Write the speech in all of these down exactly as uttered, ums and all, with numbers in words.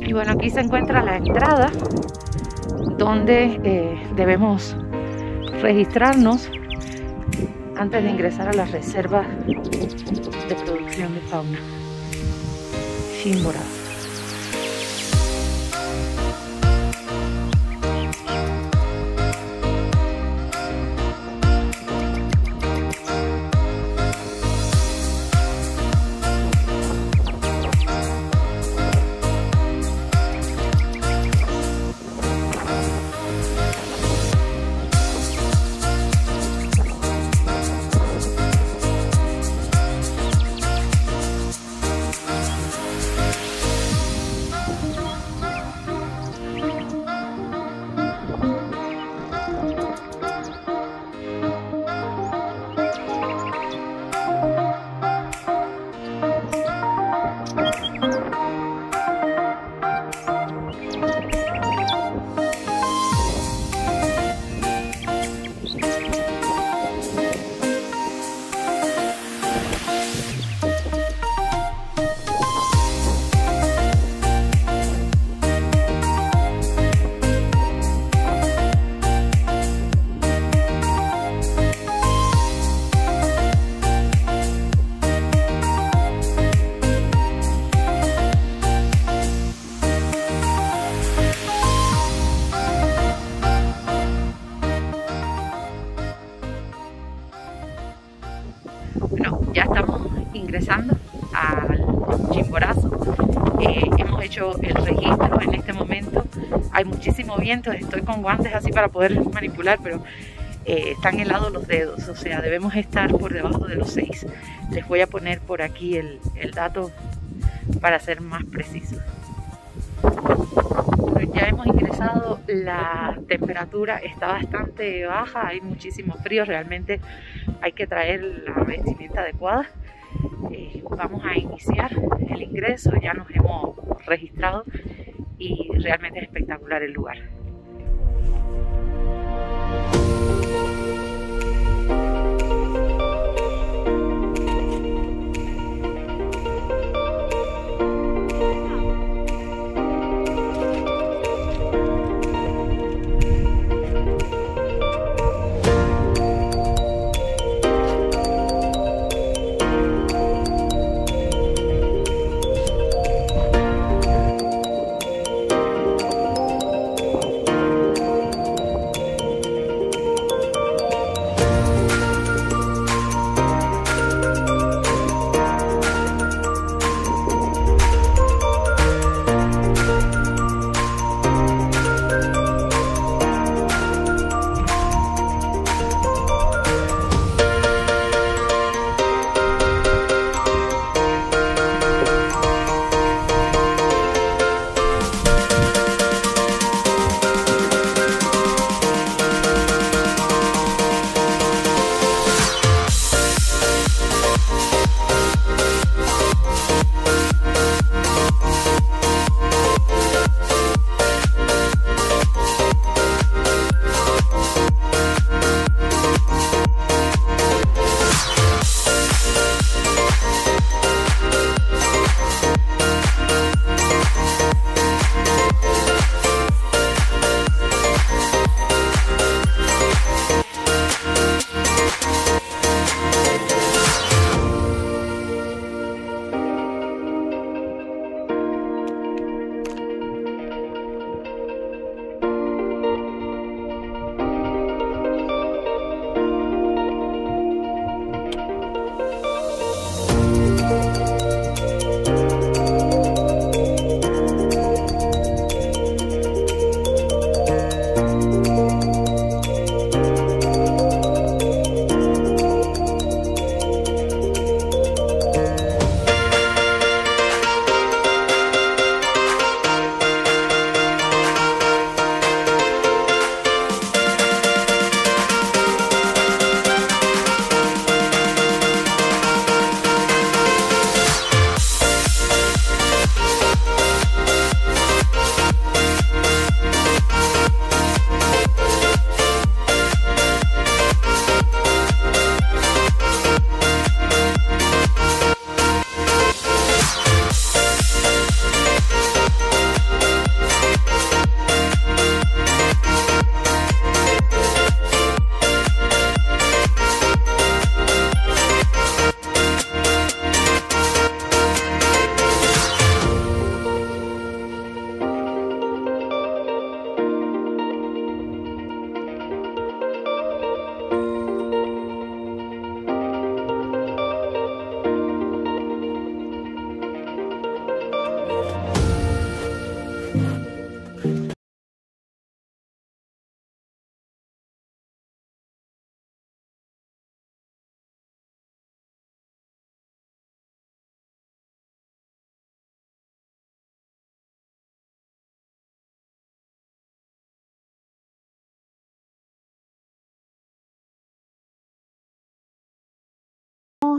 Y bueno, aquí se encuentra la entrada donde eh, debemos registrarnos antes de ingresar a la reserva de producción de fauna Chimborazo. Bueno, ya estamos ingresando al Chimborazo. Eh, hemos hecho el registro en este momento. Hay muchísimo viento, estoy con guantes así para poder manipular, pero eh, están helados los dedos, o sea, debemos estar por debajo de los seis. Les voy a poner por aquí el, el dato para ser más precisos. Bueno, ya hemos ingresado, la temperatura está bastante baja, hay muchísimo frío, realmente hay que traer la vestimenta adecuada. Eh, vamos a iniciar el ingreso, ya nos hemos registrado y realmente es espectacular el lugar.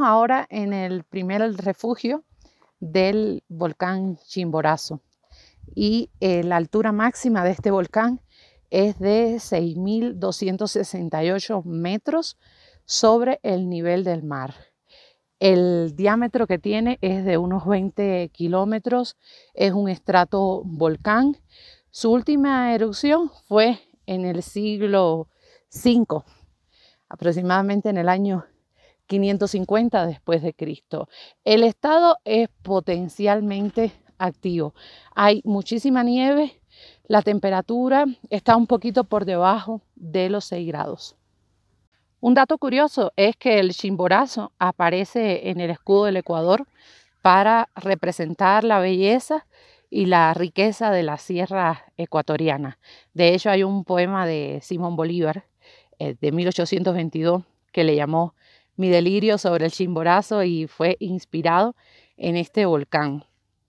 Estamos ahora en el primer refugio del volcán Chimborazo y eh, la altura máxima de este volcán es de seis mil doscientos sesenta y ocho metros sobre el nivel del mar. El diámetro que tiene es de unos veinte kilómetros, es un estrato volcán. Su última erupción fue en el siglo cinco, aproximadamente en el año quinientos cincuenta después de Cristo. El estado es potencialmente activo. Hay muchísima nieve, la temperatura está un poquito por debajo de los seis grados. Un dato curioso es que el Chimborazo aparece en el escudo del Ecuador para representar la belleza y la riqueza de la sierra ecuatoriana. De hecho, hay un poema de Simón Bolívar eh, de mil ochocientos veintidós que le llamó Mi delirio sobre el Chimborazo y fue inspirado en este volcán.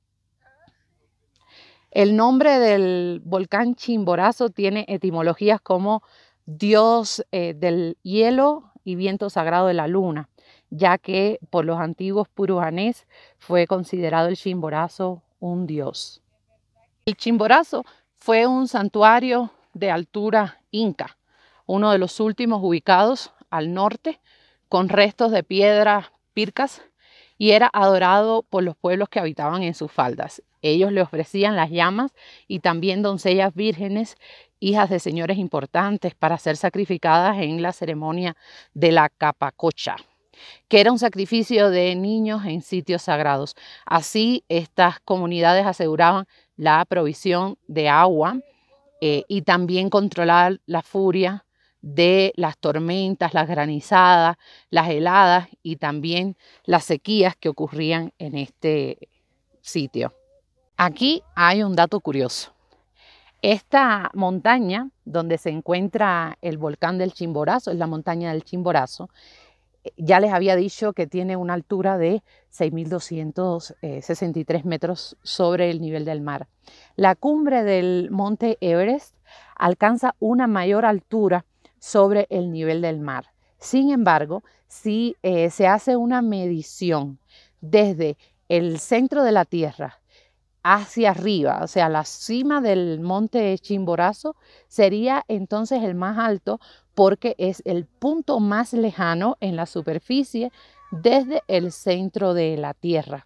El nombre del volcán Chimborazo tiene etimologías como Dios eh, del hielo y viento sagrado de la luna, ya que por los antiguos purujanés fue considerado el Chimborazo un dios. El Chimborazo fue un santuario de altura inca, uno de los últimos ubicados al norte, con restos de piedras pircas, y era adorado por los pueblos que habitaban en sus faldas. Ellos le ofrecían las llamas y también doncellas vírgenes, hijas de señores importantes, para ser sacrificadas en la ceremonia de la capacocha, que era un sacrificio de niños en sitios sagrados. Así, estas comunidades aseguraban la provisión de agua eh, y también controlar la furia de las tormentas, las granizadas, las heladas y también las sequías que ocurrían en este sitio. Aquí hay un dato curioso. Esta montaña donde se encuentra el volcán del Chimborazo, es la montaña del Chimborazo. Ya les había dicho que tiene una altura de seis mil doscientos sesenta y tres metros sobre el nivel del mar. La cumbre del monte Everest alcanza una mayor altura sobre el nivel del mar. Sin embargo, si eh, se hace una medición desde el centro de la Tierra hacia arriba, o sea, la cima del monte Chimborazo sería entonces el más alto porque es el punto más lejano en la superficie desde el centro de la Tierra.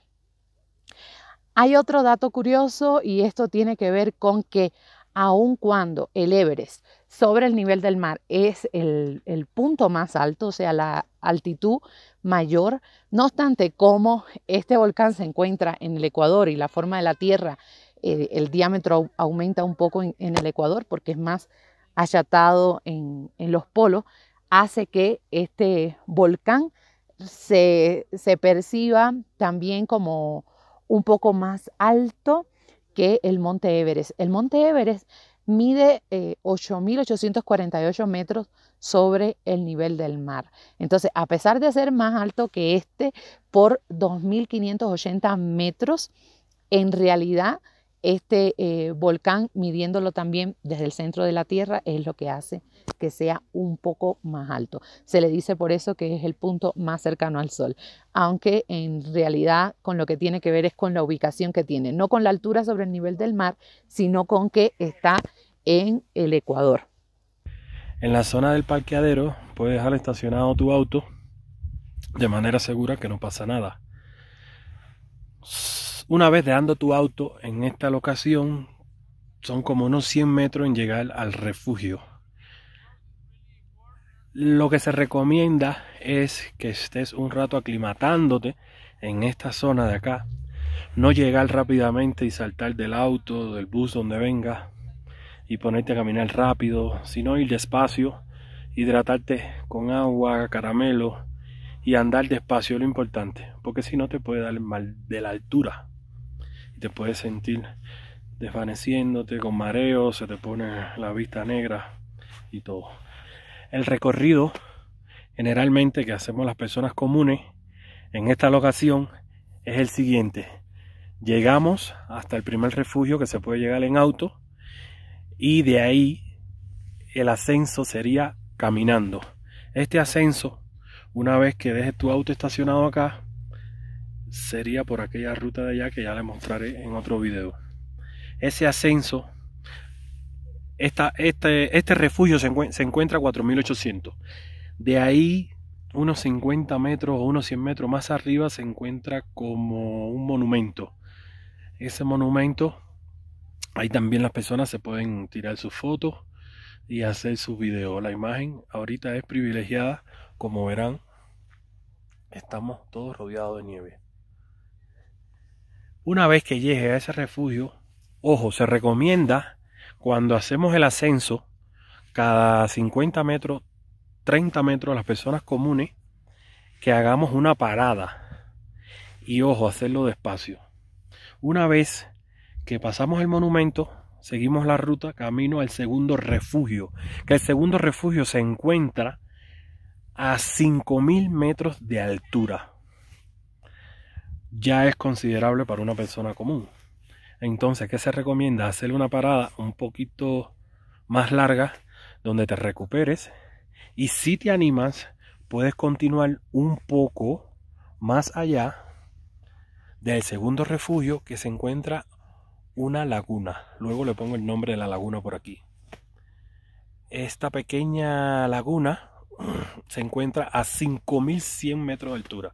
Hay otro dato curioso y esto tiene que ver con que aun cuando el Everest sobre el nivel del mar es el, el punto más alto, o sea, la altitud mayor, no obstante, como este volcán se encuentra en el Ecuador y la forma de la Tierra, eh, el diámetro aumenta un poco en, en el Ecuador porque es más achatado en, en los polos, hace que este volcán se, se perciba también como un poco más alto que el monte Everest. El monte Everest mide eh, ocho mil ochocientos cuarenta y ocho metros sobre el nivel del mar. Entonces, a pesar de ser más alto que este por dos mil quinientos ochenta metros, en realidad este eh, volcán, midiéndolo también desde el centro de la Tierra, es lo que hace que sea un poco más alto. Se le dice por eso que es el punto más cercano al Sol, aunque en realidad con lo que tiene que ver es con la ubicación que tiene, no con la altura sobre el nivel del mar, sino con que está en el Ecuador. En la zona del parqueadero puedes dejar estacionado tu auto de manera segura, que no pasa nada. Una vez dejando tu auto en esta locación, son como unos cien metros en llegar al refugio. Lo que se recomienda es que estés un rato aclimatándote en esta zona de acá. No llegar rápidamente y saltar del auto, del bus, donde venga, y ponerte a caminar rápido, sino ir despacio, hidratarte con agua, caramelo y andar despacio, lo importante, porque si no te puede dar el mal de la altura y te puedes sentir desvaneciéndote, con mareo, se te pone la vista negra y todo. El recorrido generalmente que hacemos las personas comunes en esta locación es el siguiente: llegamos hasta el primer refugio, que se puede llegar en auto, y de ahí el ascenso sería caminando. Este ascenso, Una vez que dejes tu auto estacionado acá, sería por aquella ruta de allá que ya le mostraré en otro video. Ese ascenso, esta, este, este refugio se, encu se encuentra a cuatro mil ochocientos. De ahí, unos cincuenta metros o unos cien metros más arriba, se encuentra como un monumento. Ese monumento, ahí también las personas se pueden tirar sus fotos y hacer sus videos. La imagen ahorita es privilegiada, como verán, estamos todos rodeados de nieve. Una vez que llegue a ese refugio, ojo, se recomienda cuando hacemos el ascenso, cada cincuenta metros, treinta metros, las personas comunes, que hagamos una parada. Y ojo, hacerlo despacio. Una vez que pasamos el monumento, seguimos la ruta camino al segundo refugio, que el segundo refugio se encuentra a cinco mil metros de altura. Ya es considerable para una persona común. Entonces, ¿qué se recomienda? Hacer una parada un poquito más larga, donde te recuperes, y si te animas, puedes continuar un poco más allá del segundo refugio, que se encuentra una laguna. Luego le pongo el nombre de la laguna por aquí. Esta pequeña laguna se encuentra a cinco mil cien metros de altura.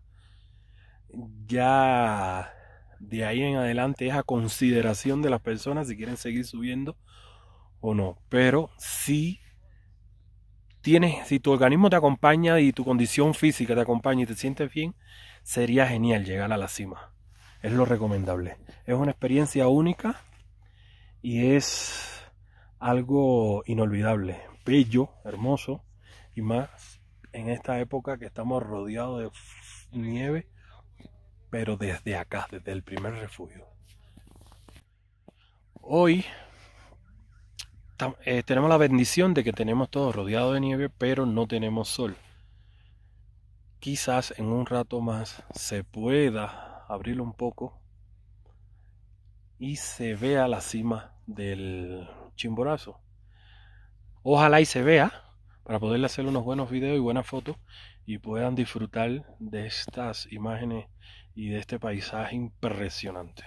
Ya de ahí en adelante es a consideración de las personas si quieren seguir subiendo o no. Pero si tienes, si tu organismo te acompaña y tu condición física te acompaña y te sientes bien, sería genial llegar a la cima. Es lo recomendable. Es una experiencia única y es algo inolvidable, bello, hermoso, y más en esta época que estamos rodeados de nieve, pero desde acá, desde el primer refugio. Hoy eh, tenemos la bendición de que tenemos todo rodeado de nieve, pero no tenemos sol. Quizás en un rato más se pueda abrirlo un poco y se vea la cima del Chimborazo. Ojalá y se vea para poderle hacer unos buenos videos y buenas fotos y puedan disfrutar de estas imágenes y de este paisaje impresionante.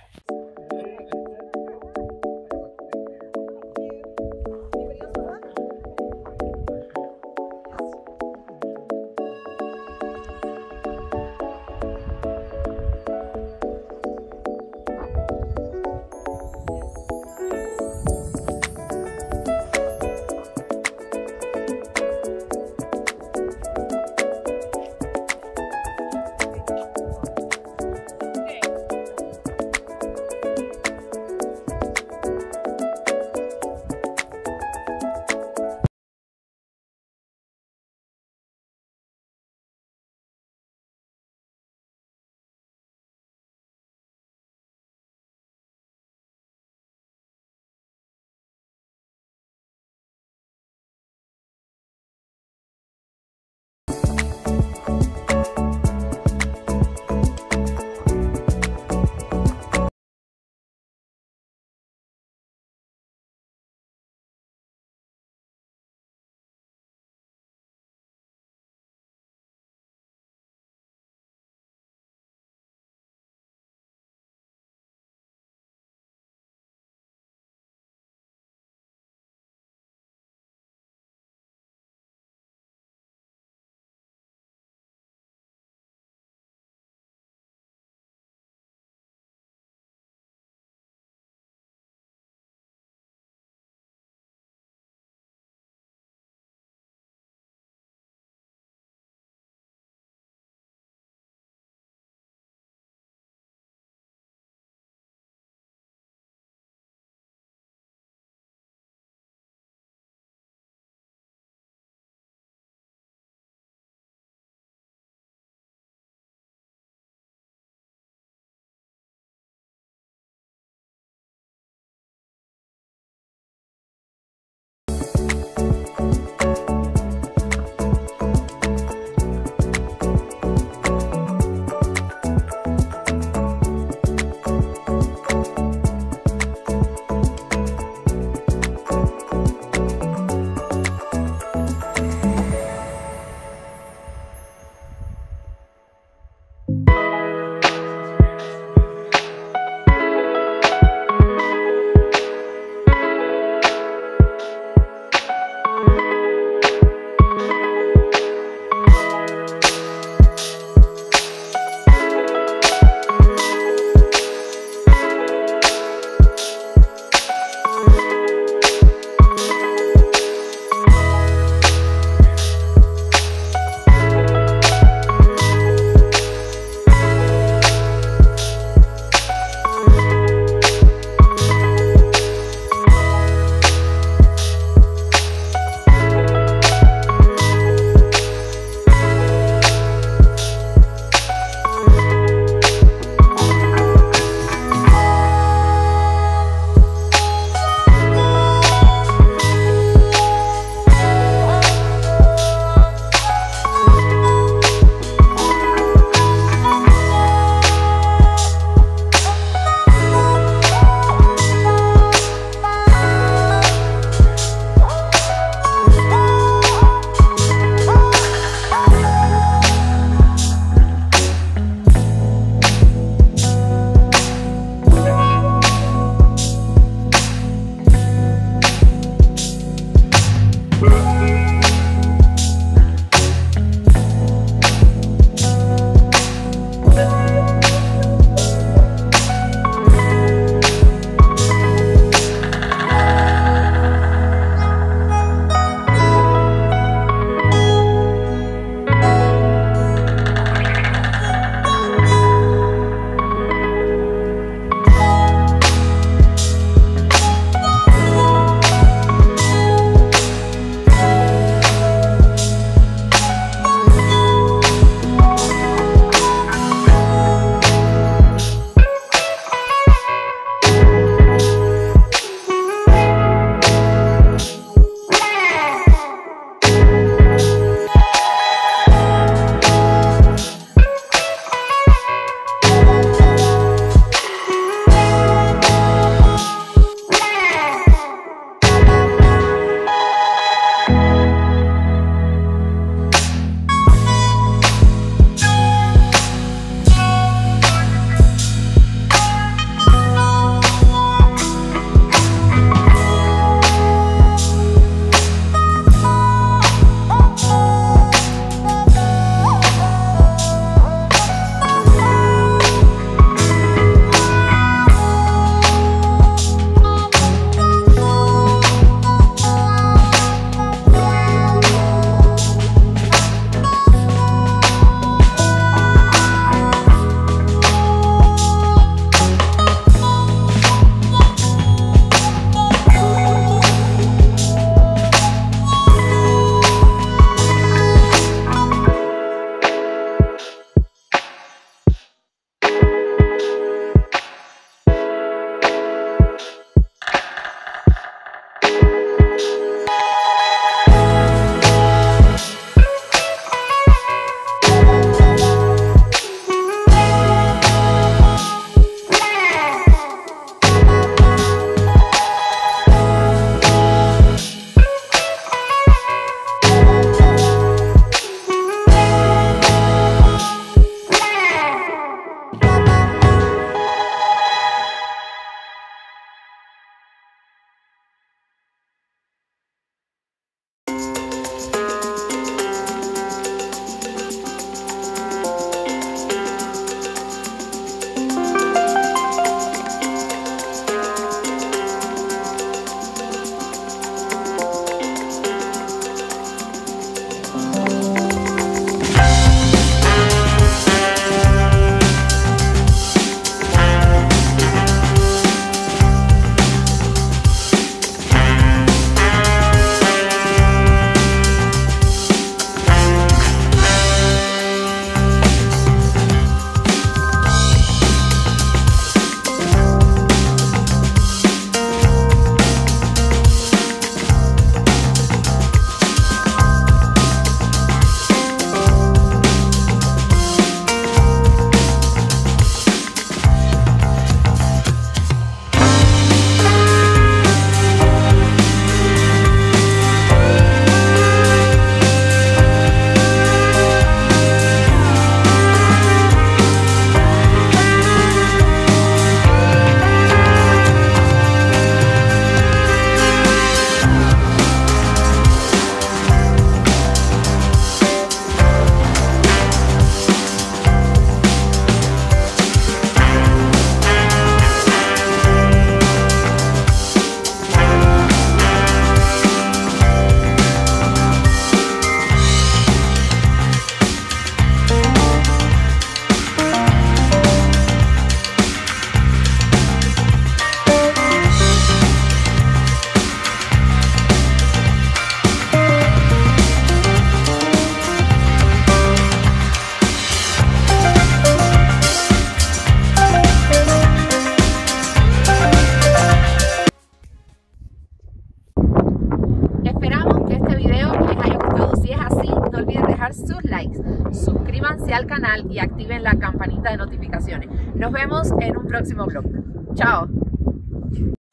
y activen la campanita de notificaciones. Nos vemos en un próximo vlog. Chao.